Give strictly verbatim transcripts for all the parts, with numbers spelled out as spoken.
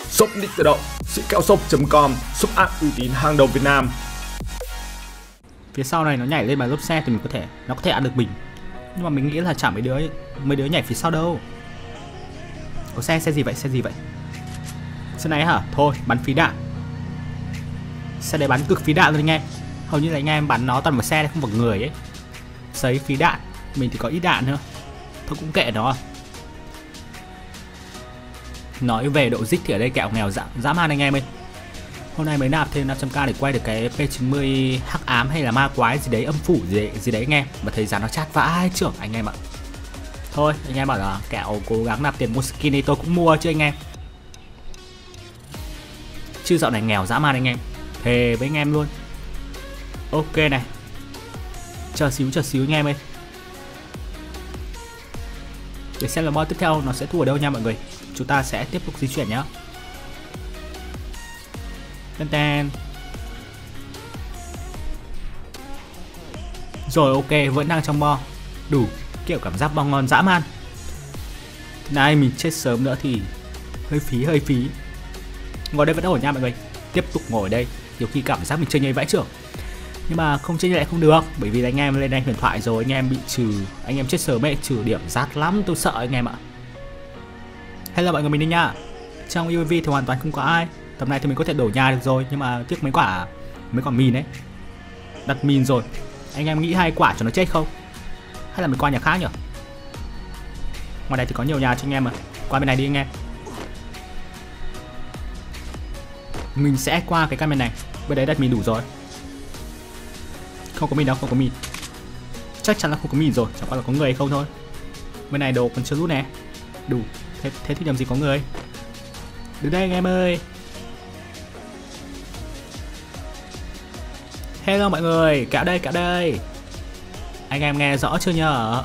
Shop Nick tự động, sĩ kẹo shop chấm com, shop app uy tín hàng đầu Việt Nam. Phía sau này nó nhảy lên bằng lốp xe thì mình có thể nó có thể ăn được mình, nhưng mà mình nghĩ là chả mấy đứa mấy đứa nhảy phía sau đâu. Có xe xe gì vậy, xe gì vậy? Xe này hả? Thôi bắn phí đạn. Xe này bắn cực phí đạn luôn anh em. Hầu như là anh em bắn nó toàn vào xe đấy, không vào người ấy. Sấy phí đạn. Mình thì có ít đạn nữa. Thôi cũng kệ nó. Nói về độ dích thì ở đây kẹo nghèo dã, dã man anh em ơi. Hôm nay mới nạp thêm năm trăm k để quay được cái P chín mươi hắc ám hay là ma quái gì đấy, âm phủ gì đấy, gì đấy anh em. Mà thấy giá nó chát vãi trưởng anh em ạ. Thôi anh em bảo là kẹo cố gắng nạp tiền mua skin thì tôi cũng mua chứ anh em. Chứ dạo này nghèo dã man anh em. Thề với anh em luôn. Ok này. Chờ xíu chờ xíu anh em ơi. Để xem là boss tiếp theo nó sẽ thua ở đâu nha mọi người. Chúng ta sẽ tiếp tục di chuyển nhá. Ten ten. Rồi ok, vẫn đang trong bo. Đủ, kiểu cảm giác bo ngon dã man. Này mình chết sớm nữa thì hơi phí hơi phí. Ngồi đây vẫn ổn nha mọi người. Tiếp tục ngồi ở đây. Nhiều khi cảm giác mình chơi nhây vãi trưởng. Nhưng mà không chơi lại không được. Bởi vì anh em lên anh huyền thoại rồi, anh em bị trừ, anh em chết sớm ấy, trừ điểm rát lắm, tôi sợ anh em ạ. Hello mọi người, mình đi nha. Trong u a vê thì hoàn toàn không có ai. Tầm này thì mình có thể đổ nhà được rồi, nhưng mà tiếc mấy quả mấy quả mìn ấy. Đặt mìn rồi. Anh em nghĩ hai quả cho nó chết không? Hay là mình qua nhà khác nhỉ? Ngoài đây thì có nhiều nhà cho anh em mà. Qua bên này đi anh em. Mình sẽ qua cái căn bên này. Bên đấy đặt mìn đủ rồi. Không có mìn đâu, không có mìn. Chắc chắn là không có mìn rồi, chẳng qua là có người hay không thôi. Bên này đồ còn chưa lút nè. Đủ. Thế, thế thì làm gì có người. Đứng đây anh em ơi. Hello mọi người, kẹo đây, kẹo đây. Anh em nghe rõ chưa nhờ?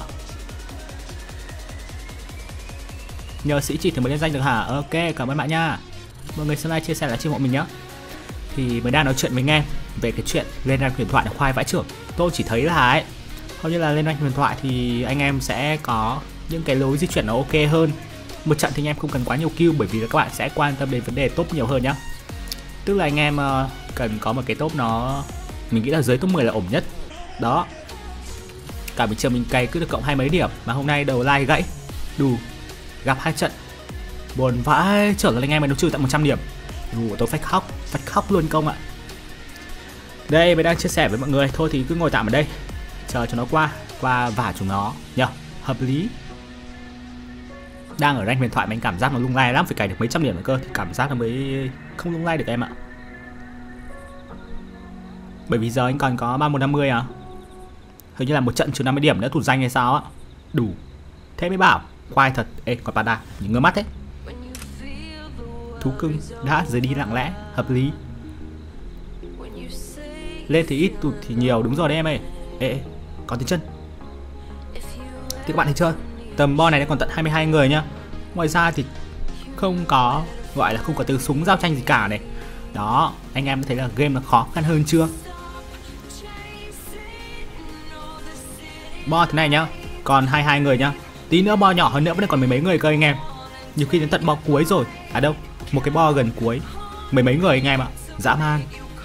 Nhờ sĩ chỉ thì mới lên danh được hả? Ok, cảm ơn bạn nha. Mọi người xem like, chia sẻ là chiêm hộ mình nhé. Thì mới đang nói chuyện với anh em về cái chuyện lên rank huyền thoại là khoai vãi trưởng. Tôi chỉ thấy là ấy, hầu như là lên rank huyền thoại thì anh em sẽ có những cái lối di chuyển nó ok hơn. Một trận thì anh em không cần quá nhiều kill, bởi vì là các bạn sẽ quan tâm đến vấn đề top nhiều hơn nhá. Tức là anh em uh, cần có một cái top nó, mình nghĩ là dưới top mười là ổn nhất. Đó. Cả bình trường mình cày cứ được cộng hai mấy điểm, mà hôm nay đầu like gãy. Đủ. Gặp hai trận. Buồn vãi, trở lại anh em mới đấu trừ tận một trăm điểm. Đủ, tôi phải khóc, phải khóc luôn công ạ. Đây, mình đang chia sẻ với mọi người, thôi thì cứ ngồi tạm ở đây. Chờ cho nó qua, qua vả chúng nó nhờ, hợp lý. Đang ở rank huyền thoại mà anh cảm giác nó lung lay lắm, phải cày được mấy trăm điểm nữa cơ thì cảm giác nó mới không lung lay được em ạ. Bởi vì giờ anh còn có ba một năm mươi à. Hình như là một trận trừ năm mươi điểm nữa tụt danh hay sao á. Đủ. Thế mới bảo, khoai thật. Ê, còn Panda, nhìn ngơ mắt thế. Thú cưng đã rời đi lặng lẽ, hợp lý. Lên thì ít, tụt thì nhiều, đúng rồi đấy em ơi. Ê, ê có tiếng chân. Thì các bạn thấy chưa? Tầm bo này nó còn tận hai mươi hai người nhá. Ngoài ra thì không có, gọi là không có từ súng giao tranh gì cả này. Đó, anh em thấy là game nó khó khăn hơn chưa? Bo thế này nhá, còn hai mươi hai người nhá. Tí nữa bo nhỏ hơn nữa vẫn còn mười mấy người cơ anh em. Nhiều khi đến tận bo cuối rồi. À đâu, một cái bo gần cuối mười mấy người anh em ạ. Dã man.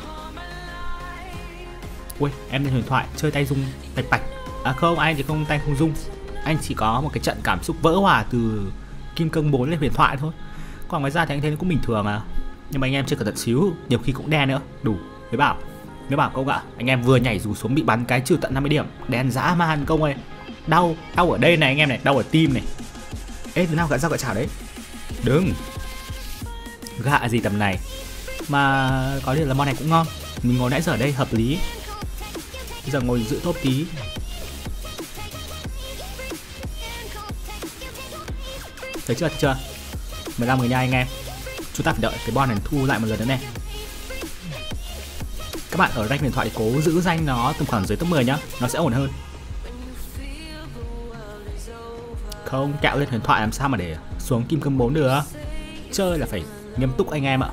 Ui, em lên huyền thoại chơi tay rung bạch bạch. À không, anh thì không tay không rung. Anh chỉ có một cái trận cảm xúc vỡ hòa từ kim cương bốn lên huyền thoại thôi. Còn ngoài ra thì anh thấy nó cũng bình thường mà. Nhưng mà anh em chưa cẩn thận xíu, nhiều khi cũng đen nữa. Đủ, mới bảo. Mới bảo công ạ, anh em vừa nhảy dù xuống bị bắn cái trừ tận năm mươi điểm. Đen dã man công ơi. Đau, đau ở đây này anh em này, đau ở tim này. Ê, thế nào gã sao gã chảo đấy. Đừng. Gạ gì tầm này. Mà có điều là món này cũng ngon. Mình ngồi nãy giờ ở đây hợp lý. Bây giờ ngồi giữ top tí. Thấy chưa, thấy chưa? mười lăm người nha anh em. Chúng ta phải đợi cái bon này thu lại một lần nữa này. Các bạn ở rank huyền thoại cố giữ danh nó tầm khoảng dưới top mười nhá, nó sẽ ổn hơn. Không, kẹo lên huyền thoại làm sao mà để xuống kim cương bốn được. Chơi là phải nghiêm túc anh em ạ.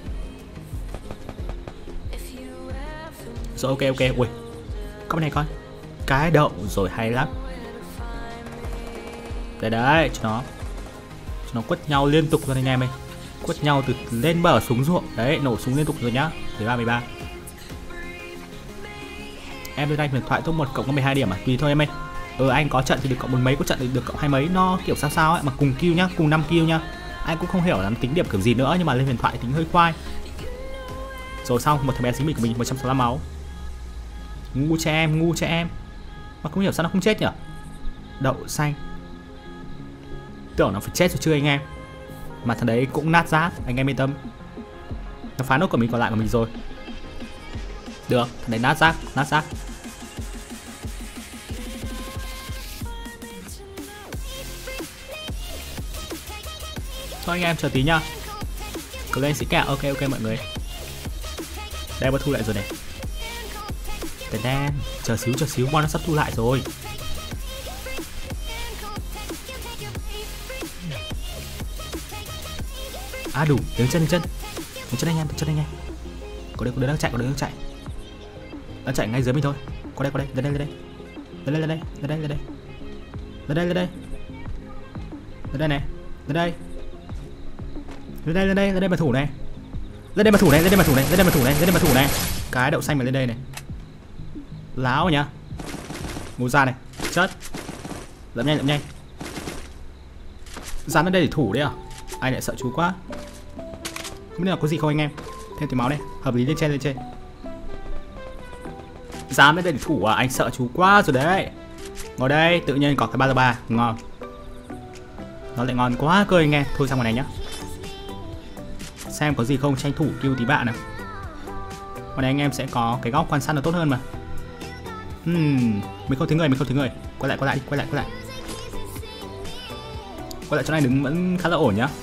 Rồi ok ok, ui. Có bên này coi. Cái đậu rồi hay lắm. Đây đấy, cho nó. Cho nó quất nhau liên tục luôn anh em ơi. quất nhau từ lên bờ xuống ruộng. Đấy, nổ súng liên tục rồi nhá. Tới ba mươi ba. Em lên anh huyền thoại top một cộng có mười hai điểm à? Tùy thôi em ơi. Ừ, anh có trận thì được cộng một mấy, có trận thì được cộng hai mấy, nó kiểu sao sao ấy, mà cùng kill nhá, cùng năm kill nhá. Anh cũng không hiểu lắm tính điểm kiểu gì nữa, nhưng mà lên huyền thoại tính hơi khoai. Rồi xong, một thằng bé dính mình của mình một trăm sáu mươi lăm máu. Ngu cho em, ngu cho em. Mà không hiểu sao nó không chết nhỉ? Đậu xanh. Tưởng nó phải chết rồi chưa anh em. Mà thằng đấy cũng nát rác, anh em yên tâm. Nó phá nốt của mình còn lại của mình rồi. Được, thằng đấy nát rác, nát rác. Thôi anh em chờ tí nhá. Cứ lên sĩ kẹo, ok ok mọi người. Đây bắt thu lại rồi này. Đèn đen, chờ xíu chờ xíu, bon nó sắp thu lại rồi. À đủ, đứng chân đứng chân. Đứng chân anh em, đứng chân anh em. Có đây, có đứa đang chạy, có đứa đang chạy. Đang chạy ngay dưới mình thôi. Qua đây, qua đây, lên đây, lên đây. Lên đây, lên đây, lên đây, lên đây. Lên đây, lên đây. Lên đây này, lên đây. Lên đây, lên đây, lên đây mà thủ này. Lên đây mà thủ này, lên đây mà thủ này, lên đây mà thủ này, lên đây mà thủ này. Cái đậu xanh mà lên đây này. Láo nhá. Ngủ ra này, chết. Lượm nhanh, lượm nhanh. Dán lên đây để thủ đấy à? Anh lại sợ chú quá. Không biết là có gì không anh em. Thêm tí máu đây, hợp lý lên trên lên trên. Dám lên đây để thủ à? Anh sợ chú quá rồi đấy. Ngồi đây, tự nhiên có cái ba ba, ngon. Nó lại ngon quá cơ anh em. Thôi sang ngoài này nhá. Xem có gì không, tranh thủ kêu tí bạn nào. Ngoài này anh em sẽ có cái góc quan sát nó tốt hơn mà. Hmm, mình không thấy người, mình không thấy người. Quay lại, quay lại đi, quay lại, quay lại. Quay lại chỗ này đứng vẫn khá là ổn nhá.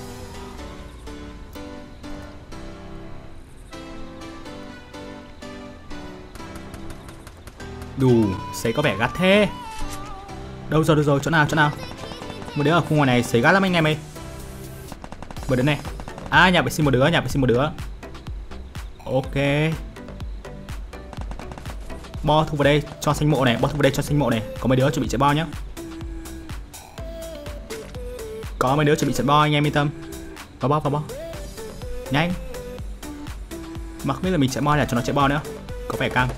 Đủ, sấy có vẻ gắt thế. Đâu rồi, đâu rồi, chỗ nào, chỗ nào. Một đứa ở khu ngoài này sấy gắt lắm anh em ơi. Một đứa này. À, nhà vệ sinh một đứa, nhà vệ sinh một đứa. Ok. Bo thu vào đây cho xanh mộ này, bo thu vào đây cho xanh mộ này. Có mấy đứa chuẩn bị chạy bo nhá. Có mấy đứa chuẩn bị chạy bo anh em yên tâm. Vào bo, vào bo. Nhanh. Mà không biết là mình chạy bo là cho nó chạy bo nữa. Có vẻ căng.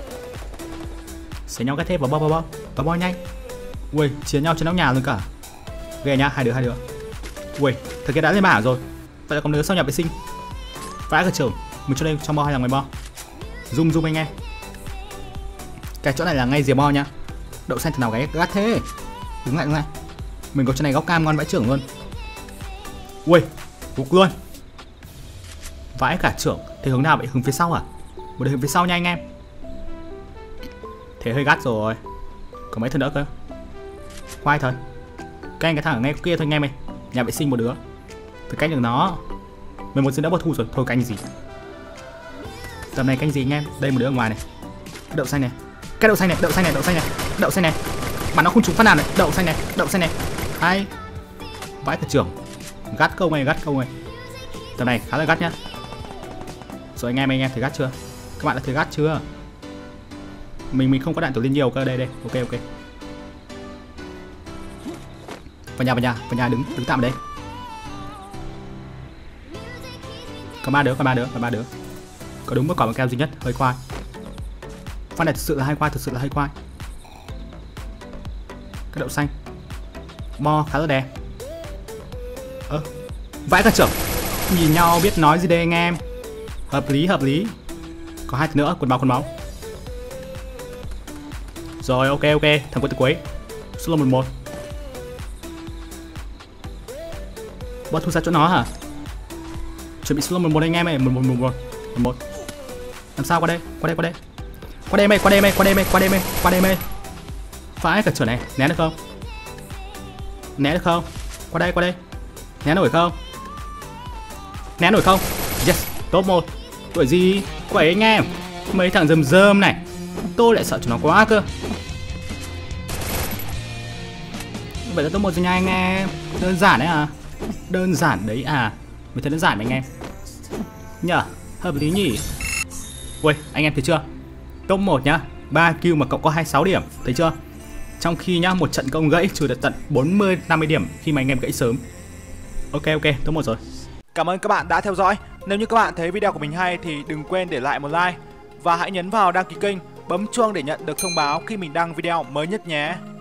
Xé nhau cái thép vào bo, vào bo. Vào bo nhanh. Ui, chiến nhau trên nóc nhà luôn cả. Ghê nhá, hai đứa, hai đứa. Ui, thật kia đã lên bảng rồi. Vậy là còn đứa sau nhà vệ sinh. Vãi cả trường. Mình cho đây trong bo hay là ngoài bo. Zoom zoom anh em. Cái chỗ này là ngay rìa bo nha. Đậu xanh thằng nào gáy gắt thế. Đứng lại, đứng lại. Mình có chỗ này góc cam ngon vãi trưởng luôn. Ui, gục luôn. Vãi cả trưởng. Thế hướng nào vậy? Hướng phía sau à? Một đứa hướng phía sau nha anh em. Thế hơi gắt rồi. Có mấy thằng nữa cơ. Khoai thật. Canh cái thằng ngay kia thôi anh em ơi. Nhà vệ sinh một đứa. Phải canh được nó. mười một giờ đã bỏ thu rồi. Thôi canh gì. Tầm này canh gì anh em. Đây một đứa ở ngoài này. Cái đậu xanh này. Cái đậu xanh này, đậu xanh này, đậu xanh này. Đậu xanh này. Mà nó không trúng phát nào này. Đậu xanh này, đậu xanh này. Hay. Vãi cả trưởng. Gắt câu này, gắt câu này. Tầm này khá là gắt nhá. Rồi anh em, anh em thấy gắt chưa? Các bạn đã thấy gắt chưa? Mình mình không có đạn tổ liên nhiều cơ. Đây đây. Ok ok. Vào nhà, vào nhà, vào nhà đứng đứng tạm ở đây. Có ba đứa, có ba đứa, có ba đứa. Có đúng một quả bằng keo duy nhất, hơi khoai. Pha này thực sự là hay khoai, thực sự là hay khoai. Cái đậu xanh. Bo khá là đẹp. Ơ, à, vãi cả trưởng. Nhìn nhau biết nói gì đây anh em. Hợp lý, hợp lý. Có hai thằng nữa, quần báo, quần báo. Rồi, ok, ok, thằng cuối từ cuối. Solo một một. Bo thu ra chỗ nó hả? Chuẩn bị solo một một anh em ơi, một một một một một. Làm sao qua đây, qua đây, qua đây. Qua đây mày, qua đây mày, qua đây mày, qua đây mày, qua đây mày. Vãi cả trưởng này, né được không? Né được không? Qua đây, qua đây. Né nổi không? Né nổi không? Yes, top một. Tuổi gì? Quẩy anh em. Mấy thằng rơm rơm này. Tôi lại sợ chúng nó quá cơ. Vậy là top một rồi nha anh em. Đơn giản đấy à? Đơn giản đấy à? Mình thấy đơn giản anh em. Nhờ, hợp lý nhỉ? Ui, anh em thấy chưa? Top một nhá, ba kill mà cộng có hai mươi sáu điểm, thấy chưa? Trong khi nhá, một trận công gãy trừ được tận bốn mươi năm mươi điểm khi mà anh em gãy sớm. Ok ok, top một rồi. Cảm ơn các bạn đã theo dõi. Nếu như các bạn thấy video của mình hay thì đừng quên để lại một like và hãy nhấn vào đăng ký kênh, bấm chuông để nhận được thông báo khi mình đăng video mới nhất nhé.